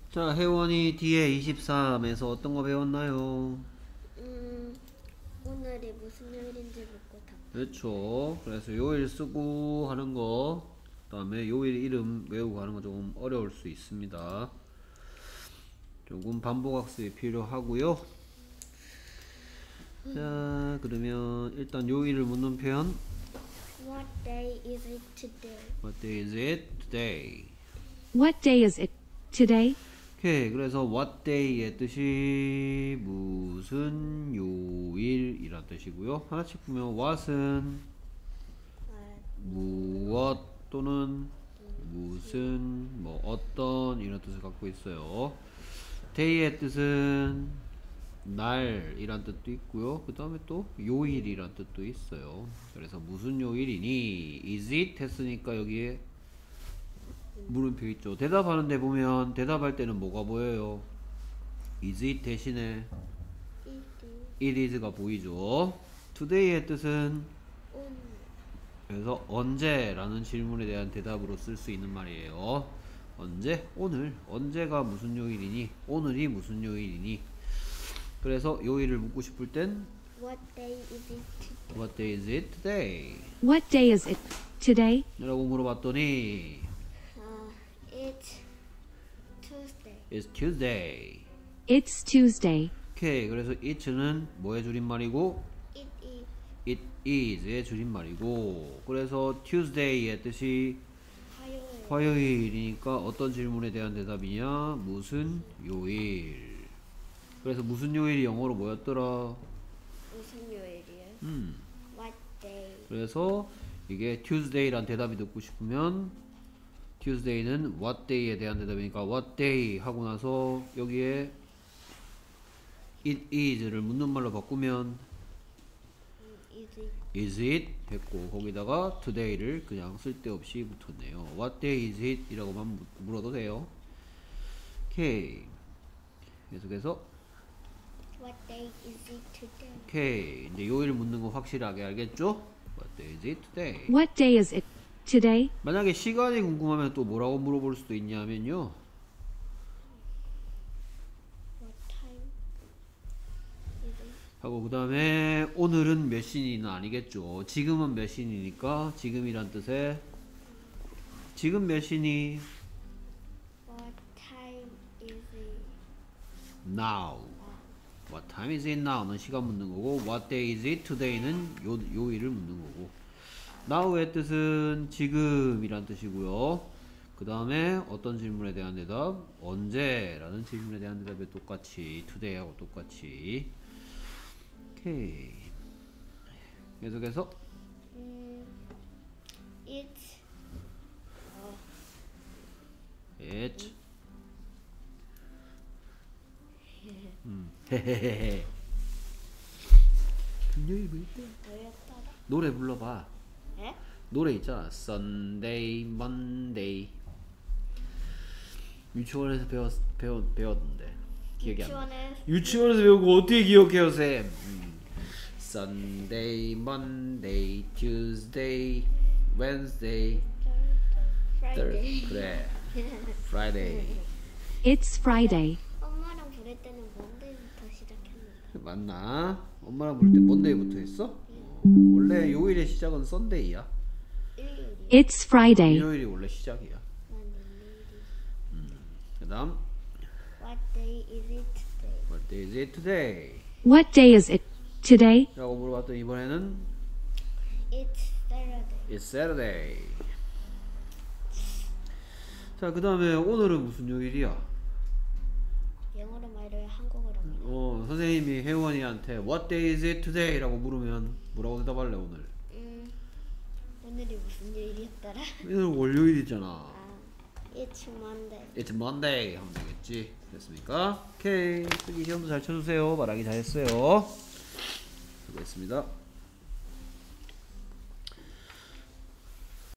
자, 혜원이 뒤에 23에서 어떤 거 배웠나요? 오늘이 무슨 요일인지 묻고 답. 그렇죠. 그래서 요일 쓰고 하는 거, 그 다음에 요일 이름 외우고 하는 거 조금 어려울 수 있습니다. 조금 반복학습이 필요하고요. 자, 그러면 일단 요일을 묻는 표현. What day is it today? What day is it today? What day is it today? 오케이. 그래서 what day의 뜻이 무슨 요일이란 뜻이고요. 하나씩 보면 what은 무엇 또는 무슨 뭐 어떤 이런 뜻을 갖고 있어요. day의 뜻은 날이란 뜻도 있고요. 그 다음에 또 요일이란 뜻도 있어요. 그래서 무슨 요일이니? is it 했으니까 여기에 물음표 있죠. 대답하는데 보면 대답할 때는 뭐가 보여요? is it 대신에 it is가 보이죠. today의 뜻은 오늘. 그래서 언제라는 질문에 대한 대답으로 쓸 수 있는 말이에요. 언제? 오늘. 언제가 무슨 요일이니? 오늘이 무슨 요일이니? 그래서 요일을 묻고 싶을 땐 What day is it today? What day is it today? What day is it today? 라고 물어봤더니 It's Tuesday. It's Tuesday. It's Tuesday. 오케이. 그래서 it는 뭐의 줄임말이고 It is it is의 줄임말이고 그래서 Tuesday의 뜻이 화요일. 화요일이니까 어떤 질문에 대한 대답이냐? 무슨 요일. 그래서 무슨 요일이 영어로 뭐였더라? 무슨 요일이에요? What day? 그래서 이게 Tuesday란 대답이 듣고 싶으면 Tuesday는 what day에 대한 대답이니까 what day 하고 나서 여기에 it is를 묻는 말로 바꾸면 Is it is it 했고 거기다가 today를 그냥 쓸데없이 붙였네요. what day is it 이라고만 물어도 돼요. 오케이. 계속해서 What day is it today? 오케이. 이제 요일 묻는 거 확실하게 알겠죠? what day is it today? What day is it today? 만약에 시간이 궁금하면 또 뭐라고 물어볼 수도 있냐면요. What time is it? 하고 그 다음에 오늘은 몇 시니는 아니겠죠. 지금은 몇 시니니까 지금이란 뜻에 지금 몇 시니? What time is it? Now. What time is it now는 시간 묻는 거고 What day is it today는 요일을 묻는 거고 Now의 뜻은 지금이란 뜻이고요. 그 다음에 어떤 질문에 대한 대답? 언제라는 질문에 대한 대답에 똑같이 today하고 똑같이 오케이. 계속해서 It's It's 헤헤헤헤 금요일 뭐 있대? 뭐였더라? 노래 불러봐. 에? 노래 있잖아. Sunday, Monday. 유치원에서 배웠는데 기억이 안 나. 유치원에서 배우고 어떻게 기억해요, 쌤? Sunday, Monday, Tuesday, Wednesday, Friday. 그래. Friday. It's Friday. 엄마랑 부를 때는 먼데이부터 시작했는데. 맞나? 엄마랑 볼 때 먼데이부터 했어? 원래 요일의 시작은 썬데이야. 일요일이요. It's Friday. 일요일이 원래 시작이야. 난 일요일이. 그다음 What day is it today? What day is it today? What day is it today? 라고 물어봤더니 이번에는 It's Saturday. It's Saturday. 자, 그 다음에 오늘은 무슨 요일이야? 영어로 말해요, 한국어로 말해요. 선생님이 혜원이한테 What day is it today? 라고 물으면 뭐라고 대답할래 오늘? 오늘이 무슨 요일이었더라? 오늘 월요일이잖아. It's Monday. It's Monday 하면 되겠지. 됐습니까? 오케이. 쓰기 시험도 잘 쳐주세요. 말하기 잘했어요. 수고했습니다.